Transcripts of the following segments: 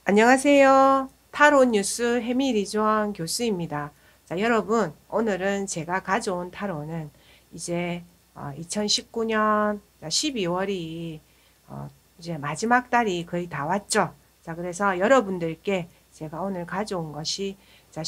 안녕하세요. 타로 뉴스 해미리조한 교수입니다. 자, 여러분, 오늘은 제가 가져온 타로는 이제 2019년 12월이 이제 마지막 달이 거의 다 왔죠. 자, 그래서 여러분들께 제가 오늘 가져온 것이 자,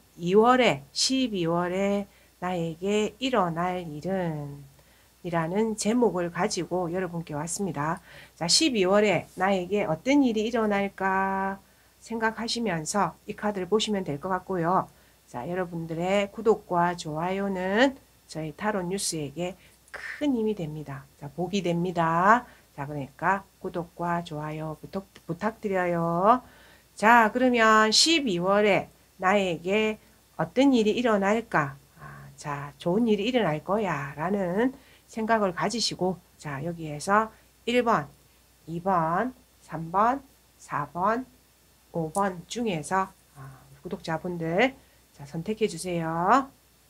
12월에 나에게 일어날 일은 이라는 제목을 가지고 여러분께 왔습니다. 자, 12월에 나에게 어떤 일이 일어날까 생각하시면서 이 카드를 보시면 될 것 같고요. 자, 여러분들의 구독과 좋아요는 저희 타로 뉴스에게 큰 힘이 됩니다. 자, 복이 됩니다. 자, 그러니까 구독과 좋아요 부탁드려요. 자, 그러면 12월에 나에게 어떤 일이 일어날까? 자, 좋은 일이 일어날 거야 라는 생각을 가지시고, 자, 여기에서 1번, 2번, 3번, 4번, 5번 중에서 구독자분들 자, 선택해 주세요.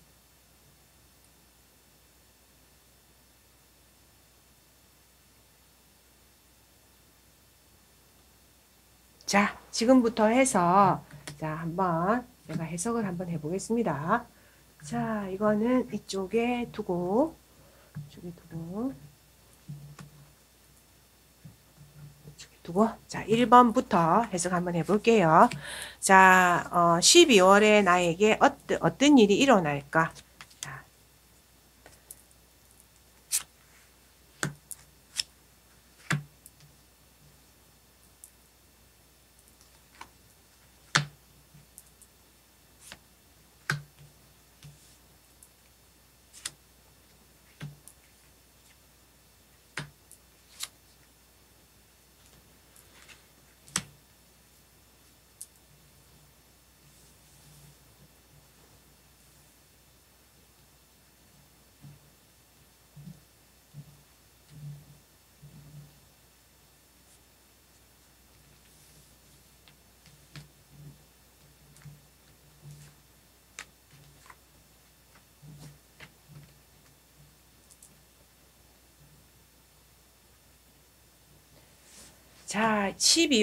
자, 지금부터 해서 자, 한번 제가 해석을 한번 해보겠습니다. 자, 이거는 이쪽에 두고 자, 1번부터 해석 한번 해볼게요. 자, 12월에 나에게 어떤 일이 일어날까? 자,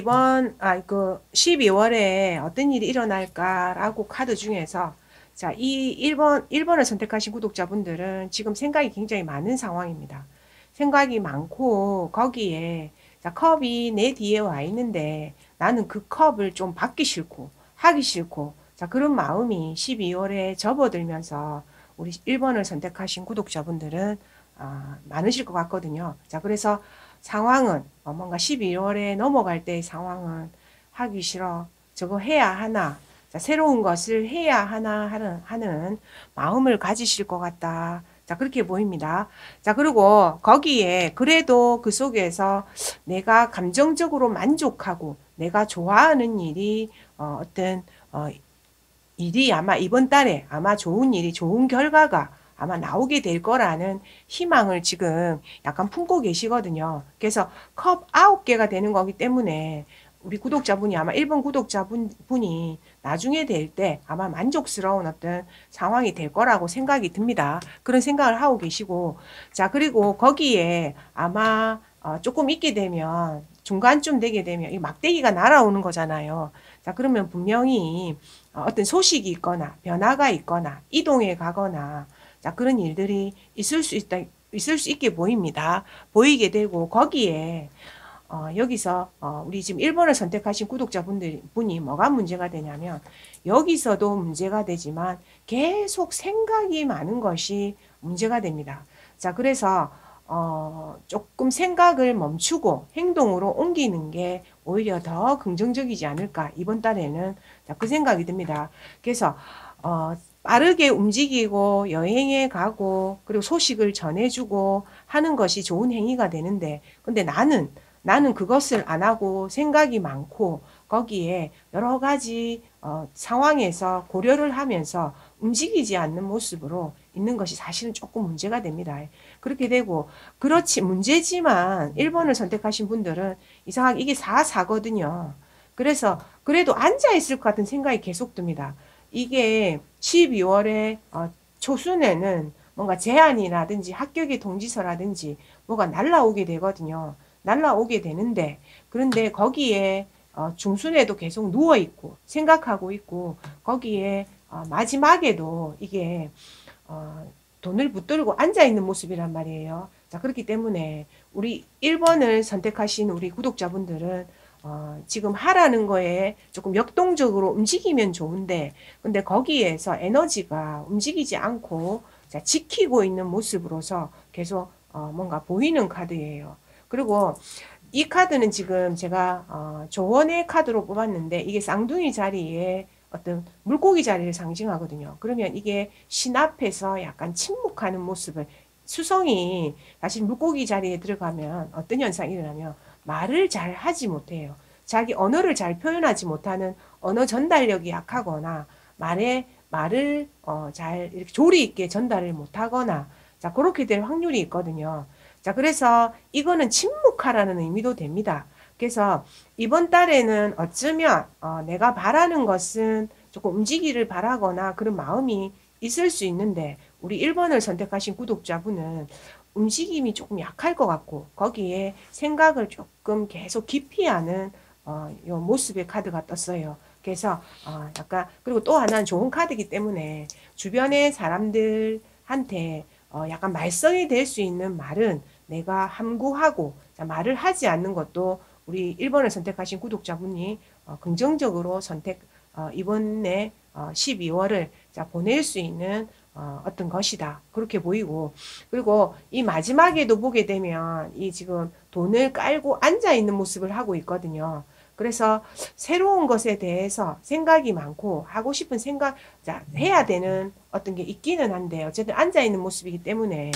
12월에 어떤 일이 일어날까라고 카드 중에서 자, 이 1번을 선택하신 구독자분들은 지금 생각이 굉장히 많은 상황입니다. 생각이 많고 거기에 자, 컵이 내 뒤에 와 있는데 나는 그 컵을 좀 받기 싫고 하기 싫고 자, 그런 마음이 12월에 접어들면서 우리 1번을 선택하신 구독자분들은 많으실 것 같거든요. 자, 그래서 상황은 뭔가 12월에 넘어갈 때의 상황은 하기 싫어. 저거 해야 하나. 자, 새로운 것을 해야 하나 하는 마음을 가지실 것 같다. 자, 그렇게 보입니다. 자, 그리고 거기에 그래도 그 속에서 내가 감정적으로 만족하고 내가 좋아하는 일이 어떤 일이 아마 이번 달에 아마 좋은 일이 좋은 결과가 아마 나오게 될 거라는 희망을 지금 약간 품고 계시거든요. 그래서 컵 9개가 되는 거기 때문에 우리 구독자분이 아마 1번 구독자분이 나중에 될 때 아마 만족스러운 어떤 상황이 될 거라고 생각이 듭니다. 그런 생각을 하고 계시고 자, 그리고 거기에 아마 조금 있게 되면 중간쯤 되게 되면 이 막대기가 날아오는 거잖아요. 자, 그러면 분명히 어떤 소식이 있거나 변화가 있거나 이동해 가거나 자, 그런 일들이 있을 수 있게 보입니다. 보이게 되고 거기에 여기서 우리 지금 1번을 선택하신 구독자분이 뭐가 문제가 되냐면 여기서도 문제가 되지만 계속 생각이 많은 것이 문제가 됩니다. 자, 그래서 조금 생각을 멈추고 행동으로 옮기는 게 오히려 더 긍정적이지 않을까 이번 달에는 자, 그 생각이 듭니다. 그래서 빠르게 움직이고 여행에 가고 그리고 소식을 전해주고 하는 것이 좋은 행위가 되는데 근데 나는 그것을 안 하고 생각이 많고 거기에 여러 가지 상황에서 고려를 하면서 움직이지 않는 모습으로 있는 것이 사실은 조금 문제가 됩니다. 그렇게 되고 그렇지 문제지만 1번을 선택하신 분들은 이상하게 이게 4거든요. 그래서 그래도 앉아 있을 것 같은 생각이 계속 듭니다. 이게 12월에 초순에는 뭔가 제안이라든지 합격의 통지서라든지 뭐가 날라오게 되거든요. 날라오게 되는데 그런데 거기에 중순에도 계속 누워 있고 생각하고 있고 거기에 마지막에도 이게 돈을 붙들고 앉아 있는 모습이란 말이에요. 자, 그렇기 때문에 우리 1번을 선택하신 우리 구독자분들은 지금 하라는 거에 조금 역동적으로 움직이면 좋은데, 근데 거기에서 에너지가 움직이지 않고 자, 지키고 있는 모습으로서 계속 뭔가 보이는 카드예요. 그리고 이 카드는 지금 제가 조언의 카드로 뽑았는데 이게 쌍둥이 자리에 어떤 물고기 자리를 상징하거든요. 그러면 이게 신 앞에서 약간 침묵하는 모습을, 수성이 사실 물고기 자리에 들어가면 어떤 현상이 일어나면 말을 잘 하지 못해요. 자기 언어를 잘 표현하지 못하는, 언어 전달력이 약하거나 말을 잘 이렇게 조리 있게 전달을 못하거나, 자, 그렇게 될 확률이 있거든요. 자, 그래서 이거는 침묵하라는 의미도 됩니다. 그래서 이번 달에는 어쩌면 내가 바라는 것은 조금 움직이를 바라거나 그런 마음이 있을 수 있는데, 우리 1번을 선택하신 구독자분은 움직임이 조금 약할 것 같고 거기에 생각을 조금 계속 깊이 하는 요 모습의 카드가 떴어요. 그래서 약간, 그리고 또 하나는 좋은 카드이기 때문에 주변의 사람들한테 약간 말썽이 될 수 있는 말은 내가 함구하고, 자, 말을 하지 않는 것도 우리 1번을 선택하신 구독자분이 긍정적으로 이번에 12월을 자, 보낼 수 있는 어떤 것이다. 그렇게 보이고, 그리고 이 마지막에도 보게 되면 이 지금 돈을 깔고 앉아 있는 모습을 하고 있거든요. 그래서 새로운 것에 대해서 생각이 많고 하고 싶은 생각, 자, 해야 되는 어떤 게 있기는 한데 어쨌든 앉아 있는 모습이기 때문에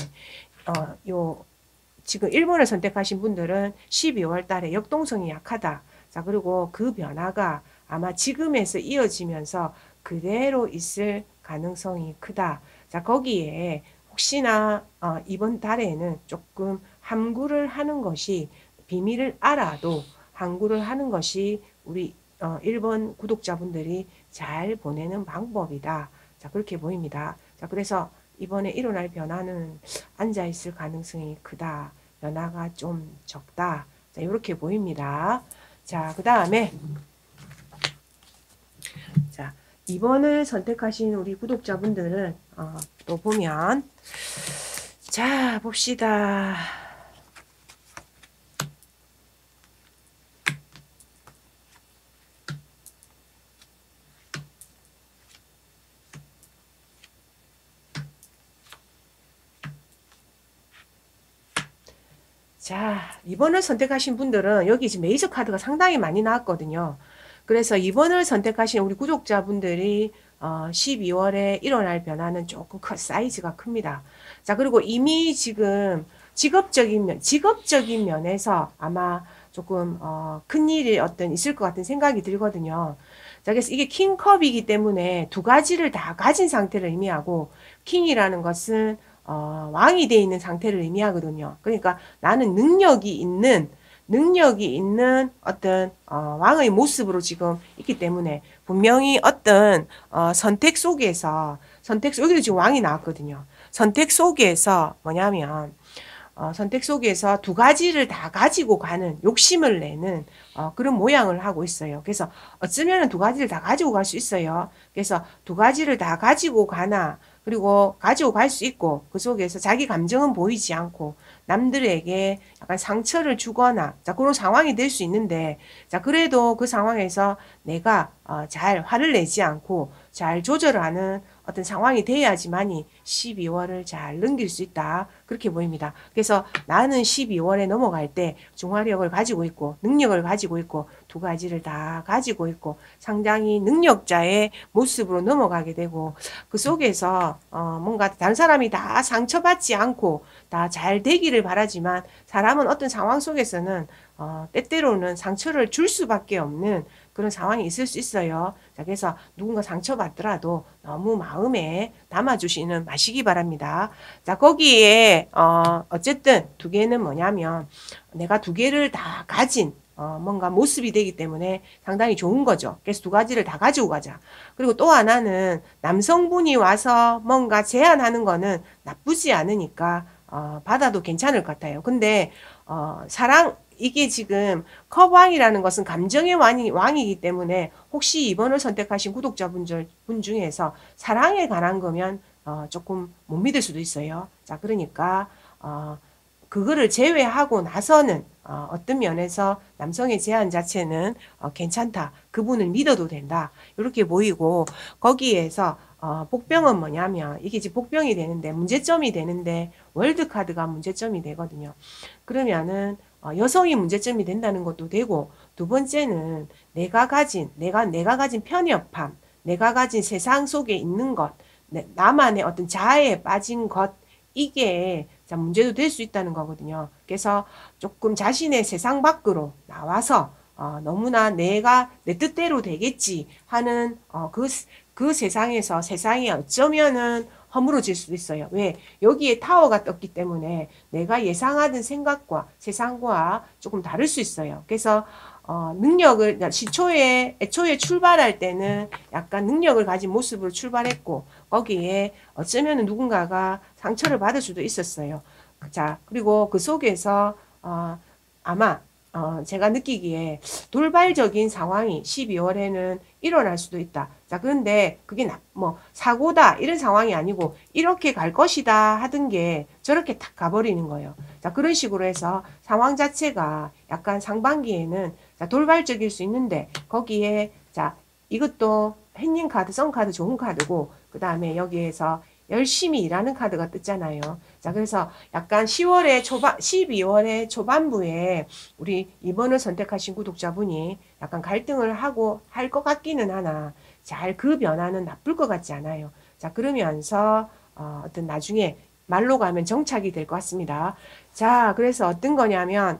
요 지금 1번을 선택하신 분들은 12월 달에 역동성이 약하다. 자, 그리고 그 변화가 아마 지금에서 이어지면서 그대로 있을 가능성이 크다. 자, 거기에 혹시나 이번 달에는 조금 함구를 하는 것이, 비밀을 알아도 함구를 하는 것이 우리 1번 구독자분들이 잘 보내는 방법이다. 자, 그렇게 보입니다. 자, 그래서 이번에 일어날 변화는 앉아 있을 가능성이 크다. 변화가 좀 적다. 자, 이렇게 보입니다. 자, 그 다음에 자, 2번을 선택하신 우리 구독자분들은 또 보면, 자, 봅시다. 자, 2번을 선택하신 분들은 여기 지금 메이저 카드가 상당히 많이 나왔거든요. 그래서 2번을 선택하신 우리 구독자분들이 12월에 일어날 변화는 조금 사이즈가 큽니다. 자, 그리고 이미 지금 직업적인 면에서 아마 조금 큰 일이 어떤 있을 것 같은 생각이 들거든요. 자, 그래서 이게 킹컵이기 때문에 두 가지를 다 가진 상태를 의미하고, 킹이라는 것은 왕이 돼 있는 상태를 의미하거든요. 그러니까 나는 능력이 있는 어떤 왕의 모습으로 지금 있기 때문에 분명히 어떤 여기도 지금 왕이 나왔거든요. 선택 속에서 뭐냐면 선택 속에서 두 가지를 다 가지고 가는, 욕심을 내는 그런 모양을 하고 있어요. 그래서 어쩌면 두 가지를 다 가지고 갈 수 있어요. 그래서 두 가지를 다 가지고 가나, 그리고 가지고 갈 수 있고, 그 속에서 자기 감정은 보이지 않고 남들에게 약간 상처를 주거나, 자, 그런 상황이 될 수 있는데, 자, 그래도 그 상황에서 내가 잘 화를 내지 않고 잘 조절하는 어떤 상황이 돼야지만이 12월을 잘 넘길 수 있다. 그렇게 보입니다. 그래서 나는 12월에 넘어갈 때 중화력을 가지고 있고 능력을 가지고 있고 두 가지를 다 가지고 있고 상당히 능력자의 모습으로 넘어가게 되고, 그 속에서 뭔가 다른 사람이 다 상처받지 않고 다 잘 되기를 바라지만, 사람은 어떤 상황 속에서는 때때로는 상처를 줄 수밖에 없는 그런 상황이 있을 수 있어요. 자, 그래서 누군가 상처받더라도 너무 마음에 담아주시는 마시기 바랍니다. 자, 거기에 어쨌든 두 개는 뭐냐면 내가 두 개를 다 가진 뭔가 모습이 되기 때문에 상당히 좋은 거죠. 그래서 두 가지를 다 가지고 가자. 그리고 또 하나는 남성분이 와서 뭔가 제안하는 거는 나쁘지 않으니까 받아도 괜찮을 것 같아요. 근데 이게 지금 컵왕이라는 것은 감정의 왕이기 때문에 혹시 2번을 선택하신 구독자분 중에서 사랑에 관한 거면 조금 못 믿을 수도 있어요. 자, 그러니까 그거를 제외하고 나서는 어떤 면에서 남성의 제안 자체는 괜찮다. 그분을 믿어도 된다. 이렇게 보이고 거기에서 복병은 뭐냐면 이게 이제 복병이 되는데 문제점이 되는데 월드카드가 문제점이 되거든요. 그러면은 여성이 문제점이 된다는 것도 되고 두 번째는 내가 가진 편협함, 내가 가진 세상 속에 있는 것, 나만의 어떤 자아에 빠진 것 이게 문제도 될 수 있다는 거거든요. 그래서 조금 자신의 세상 밖으로 나와서 너무나 내가 내 뜻대로 되겠지 하는 그 세상에서 세상이 어쩌면은 허물어질 수도 있어요. 왜? 여기에 타워가 떴기 때문에 내가 예상하던 생각과 세상과 조금 다를 수 있어요. 그래서 능력을 애초에 출발할 때는 약간 능력을 가진 모습으로 출발했고 거기에 어쩌면 누군가가 상처를 받을 수도 있었어요. 자, 그리고 그 속에서 아마 제가 느끼기에 돌발적인 상황이 12월에는 일어날 수도 있다. 자, 그런데 그게 뭐 사고다 이런 상황이 아니고 이렇게 갈 것이다 하던 게 저렇게 탁 가버리는 거예요. 자, 그런 식으로 해서 상황 자체가 약간 상반기에는 돌발적일 수 있는데 거기에 자, 이것도 햇님 카드, 선 카드 좋은 카드고 그 다음에 여기에서 열심히 일하는 카드가 떴잖아요. 자, 그래서 약간 12월의 초반부에 우리 2번을 선택하신 구독자분이 약간 갈등을 하고 할 것 같기는 하나 잘 그 변화는 나쁠 것 같지 않아요. 자, 그러면서 어떤 나중에 말로 가면 정착이 될 것 같습니다. 자, 그래서 어떤 거냐면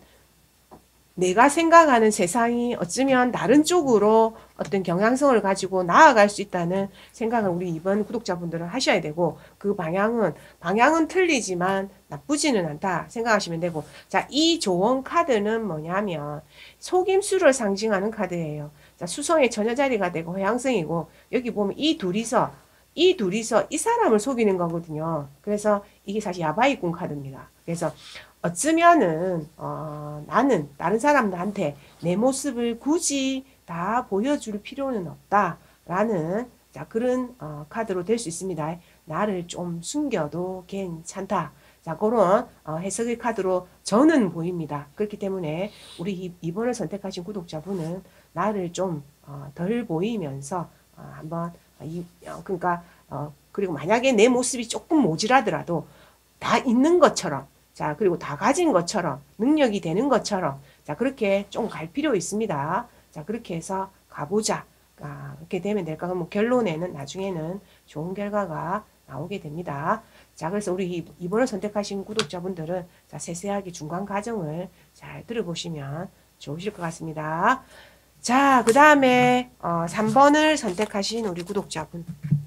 내가 생각하는 세상이 어쩌면 다른 쪽으로 어떤 경향성을 가지고 나아갈 수 있다는 생각을 우리 이번 구독자분들은 하셔야 되고 그 방향은 틀리지만 나쁘지는 않다 생각하시면 되고 자, 이 조언 카드는 뭐냐면 속임수를 상징하는 카드예요. 자, 수성의 처녀 자리가 되고 회양성이고 여기 보면 이 둘이서 이 사람을 속이는 거거든요. 그래서 이게 사실 야바이꾼 카드입니다. 그래서 어쩌면은 나는 다른 사람들한테 내 모습을 굳이 다 보여줄 필요는 없다라는 자, 그런 카드로 될 수 있습니다. 나를 좀 숨겨도 괜찮다. 자, 그런 해석의 카드로 저는 보입니다. 그렇기 때문에 우리 2번을 선택하신 구독자분은 나를 좀 덜 보이면서 한번 그러니까 그리고 만약에 내 모습이 조금 모질하더라도 다 있는 것처럼 자, 그리고 다 가진 것처럼 능력이 되는 것처럼 자, 그렇게 좀 갈 필요 있습니다. 자, 그렇게 해서 가보자. 그렇게 되면 될까? 그럼 결론에는 나중에는 좋은 결과가 나오게 됩니다. 자, 그래서 우리 2번을 선택하신 구독자분들은 자, 세세하게 중간 과정을 잘 들어보시면 좋으실 것 같습니다. 자, 그 다음에 3번을 선택하신 우리 구독자분.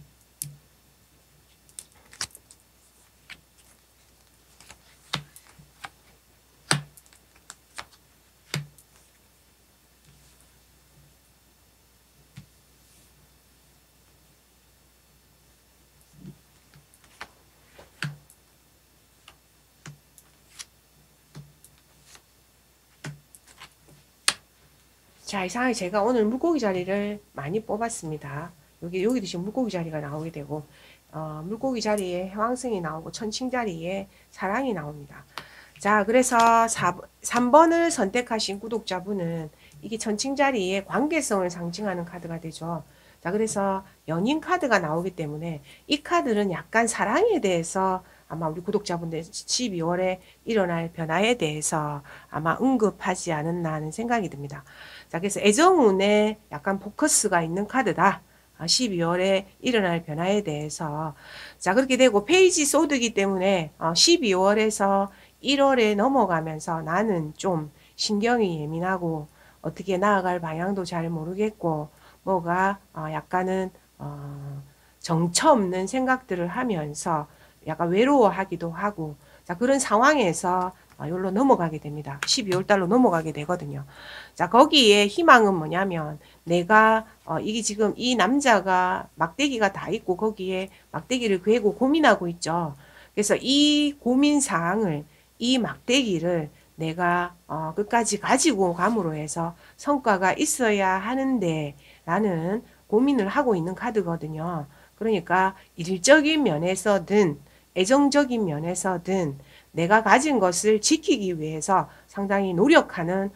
자, 이상하게 제가 오늘 물고기 자리를 많이 뽑았습니다. 여기도 지금 물고기 자리가 나오게 되고, 물고기 자리에 해왕성이 나오고, 천칭 자리에 사랑이 나옵니다. 자, 그래서 3번을 선택하신 구독자분은 이게 천칭 자리에 관계성을 상징하는 카드가 되죠. 자, 그래서 연인 카드가 나오기 때문에 이 카드는 약간 사랑에 대해서 아마 우리 구독자분들 12월에 일어날 변화에 대해서 아마 언급하지 않았나 하는 생각이 듭니다. 자, 그래서 애정운에 약간 포커스가 있는 카드다. 12월에 일어날 변화에 대해서. 자, 그렇게 되고 페이지 소드이기 때문에 12월에서 1월에 넘어가면서 나는 좀 신경이 예민하고 어떻게 나아갈 방향도 잘 모르겠고 뭐가 약간은 정처 없는 생각들을 하면서 약간 외로워하기도 하고 자, 그런 상황에서 여기로 넘어가게 됩니다. 12월 달로 넘어가게 되거든요. 자, 거기에 희망은 뭐냐면 내가 이게 지금 이 남자가 막대기가 다 있고 거기에 막대기를 괴고 고민하고 있죠. 그래서 이 고민 사항을 이 막대기를 내가 끝까지 가지고 감으로 해서 성과가 있어야 하는데 라는 고민을 하고 있는 카드거든요. 그러니까 일적인 면에서든 애정적인 면에서든 내가 가진 것을 지키기 위해서 상당히 노력하는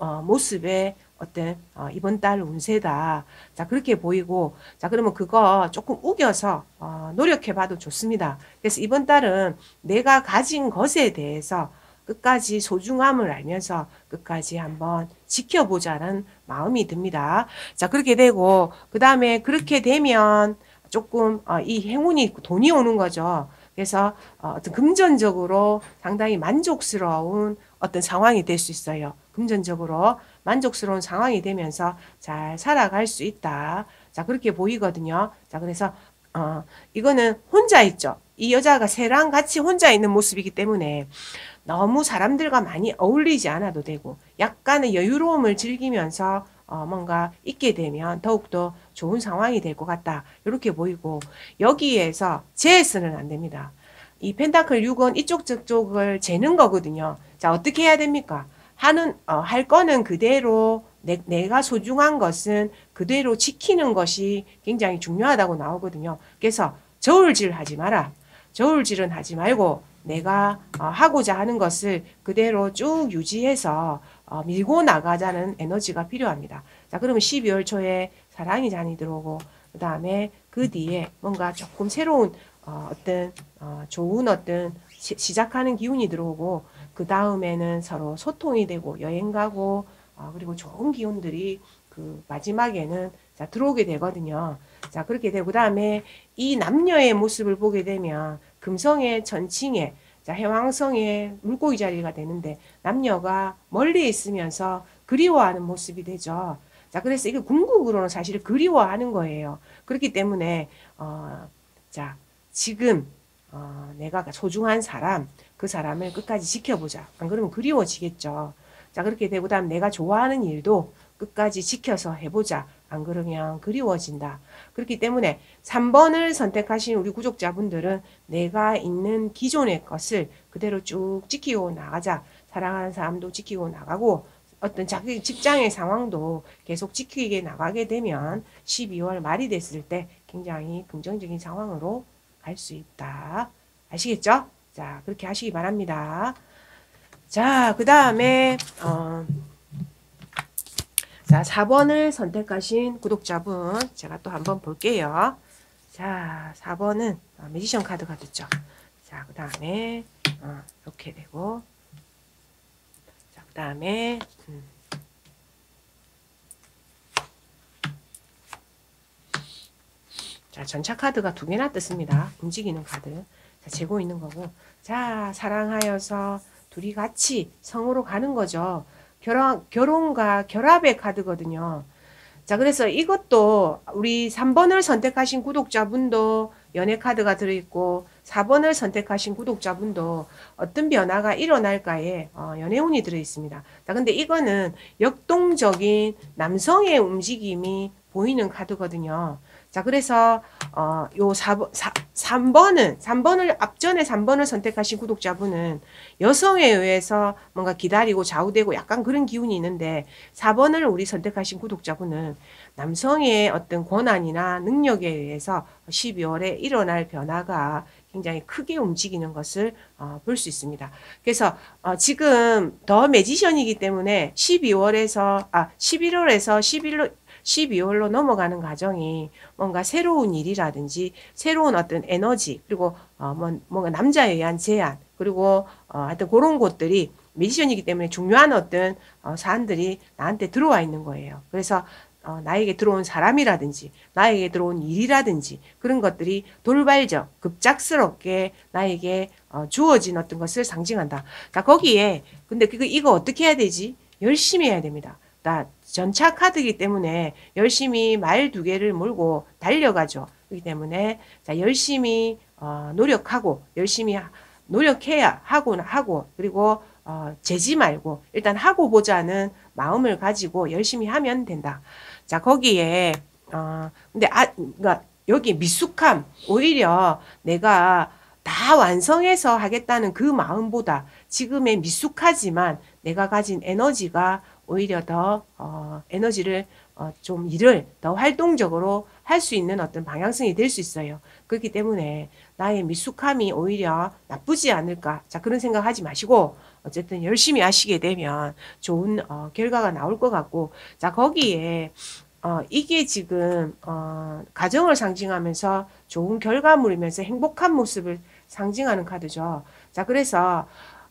모습의 어떤 이번 달 운세다. 자, 그렇게 보이고, 자, 그러면 그거 조금 우겨서 노력해 봐도 좋습니다. 그래서 이번 달은 내가 가진 것에 대해서 끝까지 소중함을 알면서 끝까지 한번 지켜보자는 마음이 듭니다. 자, 그렇게 되고, 그 다음에 그렇게 되면 조금 이 행운이 돈이 오는 거죠. 그래서 어떤 금전적으로 상당히 만족스러운 어떤 상황이 될 수 있어요. 금전적으로 만족스러운 상황이 되면서 잘 살아갈 수 있다. 자, 그렇게 보이거든요. 자, 그래서 이거는 혼자 있죠. 이 여자가 새랑 같이 혼자 있는 모습이기 때문에 너무 사람들과 많이 어울리지 않아도 되고 약간의 여유로움을 즐기면서 뭔가 있게 되면 더욱더 좋은 상황이 될 것 같다. 이렇게 보이고 여기에서 재서는 안 됩니다. 이 펜타클 6은 이쪽 저쪽을 재는 거거든요. 자, 어떻게 해야 됩니까? 할 거는 그대로 내가 소중한 것은 그대로 지키는 것이 굉장히 중요하다고 나오거든요. 그래서 저울질 하지 마라. 저울질은 하지 말고 내가 하고자 하는 것을 그대로 쭉 유지해서 밀고 나가자는 에너지가 필요합니다. 자, 그러면 12월 초에 사랑이 잔이 들어오고 그 다음에 그 뒤에 뭔가 조금 새로운 어떤 좋은 어떤 시작하는 기운이 들어오고 그 다음에는 서로 소통이 되고 여행 가고 그리고 좋은 기운들이 그 마지막에는 자, 들어오게 되거든요. 자, 그렇게 되고 그다음에 이 남녀의 모습을 보게 되면 금성의 전칭에 자, 해왕성의 물고기 자리가 되는데 남녀가 멀리 있으면서 그리워하는 모습이 되죠. 자, 그래서 이게 궁극으로는 사실 그리워하는 거예요. 그렇기 때문에 자, 지금 내가 소중한 사람, 그 사람을 끝까지 지켜보자. 안 그러면 그리워지겠죠. 자, 그렇게 되고 다음 내가 좋아하는 일도 끝까지 지켜서 해보자. 안 그러면 그리워진다. 그렇기 때문에 3번을 선택하신 우리 구독자분들은 내가 있는 기존의 것을 그대로 쭉 지키고 나가자. 사랑하는 사람도 지키고 나가고 어떤 자기 직장의 상황도 계속 지키게 나가게 되면 12월 말이 됐을 때 굉장히 긍정적인 상황으로 갈 수 있다. 아시겠죠? 자, 그렇게 하시기 바랍니다. 자, 그 다음에 자, 4번을 선택하신 구독자분 제가 또 한번 볼게요. 자, 4번은 매지션 카드가 됐죠. 자, 그 다음에 이렇게 되고 자, 그 다음에 자, 전차 카드가 2개나 떴습니다. 움직이는 카드. 자, 재고 있는 거고. 자, 사랑하여서 둘이 같이 성으로 가는 거죠. 결혼과 결합의 카드거든요. 자, 그래서 이것도 우리 3번을 선택하신 구독자분도 연애 카드가 들어있고 4번을 선택하신 구독자분도 어떤 변화가 일어날까에 연애운이 들어있습니다. 자, 근데 이거는 역동적인 남성의 움직임이 보이는 카드거든요. 자, 그래서 요 3번을 앞전에 3번을 선택하신 구독자분은 여성에 의해서 뭔가 기다리고 좌우되고 약간 그런 기운이 있는데 4번을 우리 선택하신 구독자분은 남성의 어떤 권한이나 능력에 의해서 12월에 일어날 변화가 굉장히 크게 움직이는 것을 볼 수 있습니다. 그래서 지금 더 매지션이기 때문에 11월에서 12월로 넘어가는 과정이 뭔가 새로운 일이라든지 새로운 어떤 에너지 그리고 뭔가 남자에 의한 제안 그리고 하여튼 그런 것들이 미션이기 때문에 중요한 어떤 사안들이 나한테 들어와 있는 거예요. 그래서 나에게 들어온 사람이라든지 나에게 들어온 일이라든지 그런 것들이 돌발적 급작스럽게 나에게 주어진 어떤 것을 상징한다. 자, 거기에 근데 이거 어떻게 해야 되지? 열심히 해야 됩니다. 나 전차 카드이기 때문에 열심히 말 2개를 몰고 달려가죠. 그렇기 때문에 자, 열심히 노력하고 열심히 노력해야 하고 그리고 재지 말고 일단 하고 보자는 마음을 가지고 열심히 하면 된다. 자, 거기에 근데 그러니까 여기 미숙함 오히려 내가 다 완성해서 하겠다는 그 마음보다 지금의 미숙하지만 내가 가진 에너지가 오히려 더 에너지를 좀 일을 더 활동적으로 할 수 있는 어떤 방향성이 될 수 있어요. 그렇기 때문에 나의 미숙함이 오히려 나쁘지 않을까. 자, 그런 생각하지 마시고 어쨌든 열심히 하시게 되면 좋은 결과가 나올 것 같고, 자, 거기에 이게 지금 가정을 상징하면서 좋은 결과물이면서 행복한 모습을 상징하는 카드죠. 자, 그래서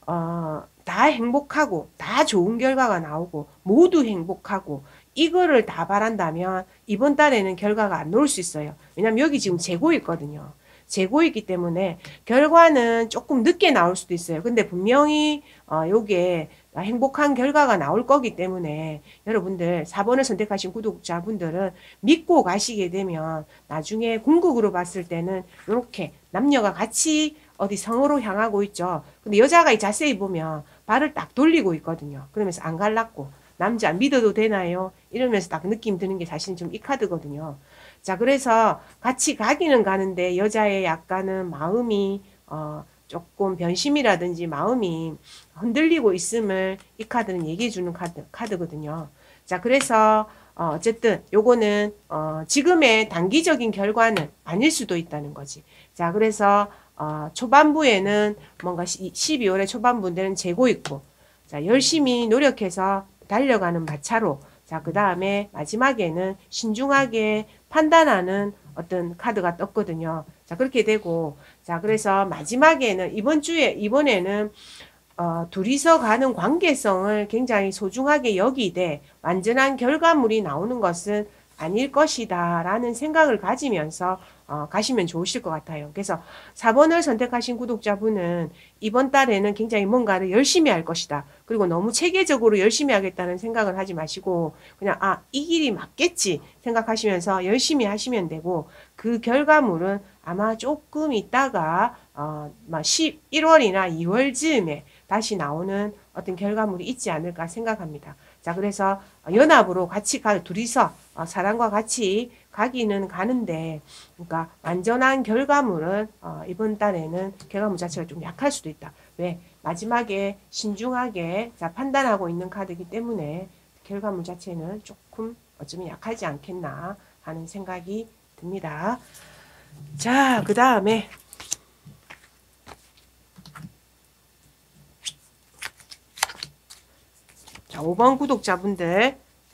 다 행복하고 다 좋은 결과가 나오고 모두 행복하고 이거를 다 바란다면 이번 달에는 결과가 안 나올 수 있어요. 왜냐면 여기 지금 재고 있거든요. 재고 있기 때문에 결과는 조금 늦게 나올 수도 있어요. 근데 분명히 요게 행복한 결과가 나올 거기 때문에 여러분들 4번을 선택하신 구독자분들은 믿고 가시게 되면 나중에 궁극으로 봤을 때는 이렇게 남녀가 같이 어디 성으로 향하고 있죠. 근데 여자가 자세히 보면 발을 딱 돌리고 있거든요. 그러면서 안 갈랐고 남자 믿어도 되나요? 이러면서 딱 느낌 드는 게 사실 좀 이 카드거든요. 자, 그래서 같이 가기는 가는데 여자의 약간은 마음이 조금 변심이라든지 마음이 흔들리고 있음을 이 카드는 얘기해 주는 카드거든요. 자, 그래서 어쨌든 요거는 지금의 단기적인 결과는 아닐 수도 있다는 거지. 자, 그래서 초반부에는 뭔가 12월의 초반부는 재고 있고, 자, 열심히 노력해서 달려가는 마차로, 자, 그 다음에 마지막에는 신중하게 판단하는 어떤 카드가 떴거든요. 자, 그렇게 되고, 자, 그래서 마지막에는 이번에는 둘이서 가는 관계성을 굉장히 소중하게 여기되 완전한 결과물이 나오는 것은 아닐 것이다 라는 생각을 가지면서 가시면 좋으실 것 같아요. 그래서 4번을 선택하신 구독자분은 이번 달에는 굉장히 뭔가를 열심히 할 것이다. 그리고 너무 체계적으로 열심히 하겠다는 생각을 하지 마시고 그냥 이 길이 맞겠지 생각하시면서 열심히 하시면 되고 그 결과물은 아마 조금 있다가 11월이나 2월 즈음에 다시 나오는 어떤 결과물이 있지 않을까 생각합니다. 자, 그래서 연합으로 같이 둘이서 사랑과 같이 가기는 가는데, 그러니까 완전한 결과물은 이번 달에는 결과물 자체가 좀 약할 수도 있다. 왜? 마지막에 신중하게 판단하고 있는 카드이기 때문에 결과물 자체는 조금 어쩌면 약하지 않겠나 하는 생각이 듭니다. 자, 그 다음에 자, 5번 구독자분들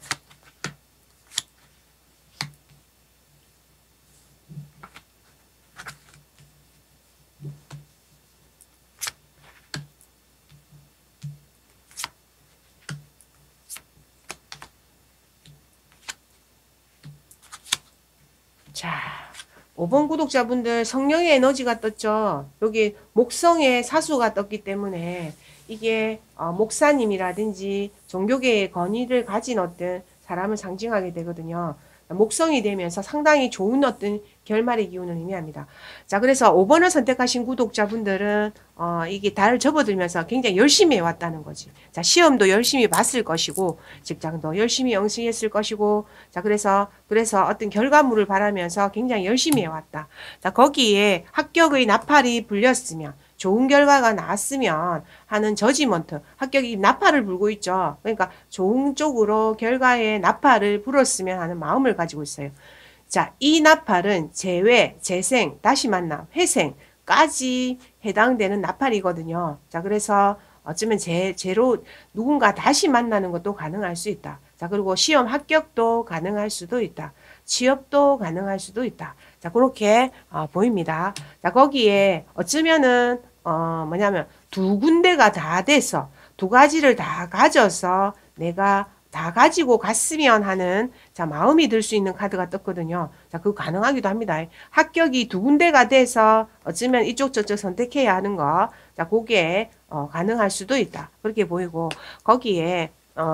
자, 5번 구독자분들 성령의 에너지가 떴죠. 여기 목성의 사수가 떴기 때문에 이게 목사님이라든지 종교계의 권위를 가진 어떤 사람을 상징하게 되거든요. 목성이 되면서 상당히 좋은 어떤 결말의 기운을 의미합니다. 자, 그래서 5번을 선택하신 구독자분들은 이게 달을 접어들면서 굉장히 열심히 해왔다는 거지. 자, 시험도 열심히 봤을 것이고 직장도 열심히 영승했을 것이고 자, 그래서 어떤 결과물을 바라면서 굉장히 열심히 해왔다. 자, 거기에 합격의 나팔이 불렸으면 좋은 결과가 나왔으면 하는 저지먼트, 합격이 나팔을 불고 있죠. 그러니까 좋은 쪽으로 결과에 나팔을 불었으면 하는 마음을 가지고 있어요. 자, 이 나팔은 재회, 재생, 다시 만남, 회생까지 해당되는 나팔이거든요. 자, 그래서 어쩌면 제로 누군가 다시 만나는 것도 가능할 수 있다. 자, 그리고 시험 합격도 가능할 수도 있다. 취업도 가능할 수도 있다. 자, 그렇게 보입니다. 자, 거기에 어쩌면은 뭐냐면 두 군데가 다 돼서 두 가지를 다 가져서 내가 다 가지고 갔으면 하는 자 마음이 들 수 있는 카드가 떴거든요. 자, 그거 가능하기도 합니다. 합격이 두 군데가 돼서 어쩌면 이쪽 저쪽 선택해야 하는 거, 자, 그게 가능할 수도 있다. 그렇게 보이고 거기에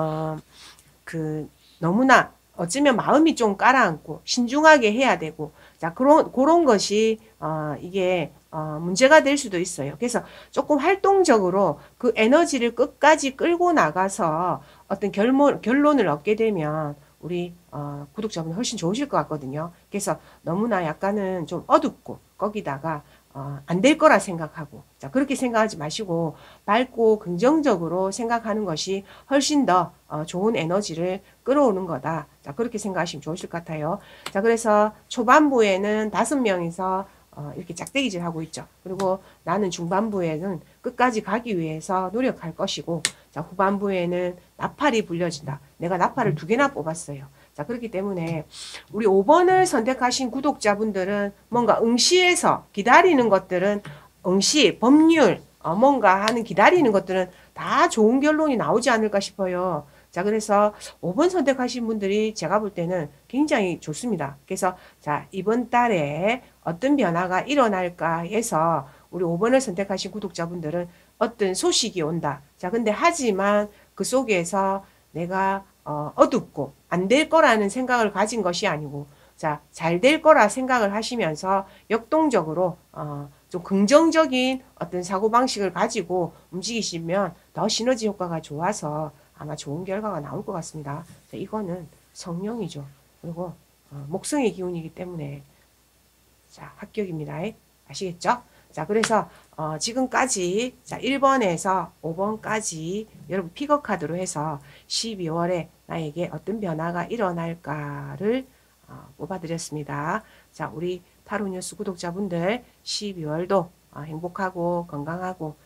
그 너무나 어쩌면 마음이 좀 깔아앉고 신중하게 해야 되고 자 그런 것이 이게 문제가 될 수도 있어요. 그래서 조금 활동적으로 그 에너지를 끝까지 끌고 나가서 어떤 결론을 얻게 되면 우리 구독자분 훨씬 좋으실 것 같거든요. 그래서 너무나 약간은 좀 어둡고 거기다가 안 될 거라 생각하고, 자, 그렇게 생각하지 마시고 밝고 긍정적으로 생각하는 것이 훨씬 더 좋은 에너지를 끌어오는 거다. 자, 그렇게 생각하시면 좋으실 것 같아요. 자, 그래서 초반부에는 5명이서 이렇게 짝대기질 하고 있죠. 그리고 나는 중반부에는 끝까지 가기 위해서 노력할 것이고, 자, 후반부에는 나팔이 불려진다. 내가 나팔을 2개나 뽑았어요. 자, 그렇기 때문에 우리 5번을 선택하신 구독자분들은 뭔가 응시에서 기다리는 것들은 응시, 법률, 뭔가 하는 기다리는 것들은 다 좋은 결론이 나오지 않을까 싶어요. 자, 그래서 5번 선택하신 분들이 제가 볼 때는 굉장히 좋습니다. 그래서 자, 이번 달에 어떤 변화가 일어날까 해서 우리 5번을 선택하신 구독자분들은 어떤 소식이 온다. 자, 근데 하지만 그 속에서 내가 어둡고 안 될 거라는 생각을 가진 것이 아니고, 자, 잘 될 거라 생각을 하시면서 역동적으로 좀 긍정적인 어떤 사고방식을 가지고 움직이시면 더 시너지 효과가 좋아서 아마 좋은 결과가 나올 것 같습니다. 자, 이거는 성령이죠. 그리고 목성의 기운이기 때문에 자, 합격입니다. 아시겠죠? 자, 그래서 지금까지 자, 1번에서 5번까지 여러분 픽업 카드로 해서 12월에 나에게 어떤 변화가 일어날까를 뽑아드렸습니다. 자, 우리 타로뉴스 구독자분들 12월도 행복하고 건강하고